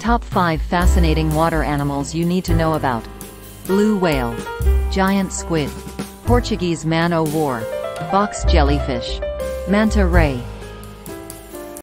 Top 5 fascinating water animals you need to know about. Blue whale. Giant squid. Portuguese man-o' war. Box jellyfish. Manta ray.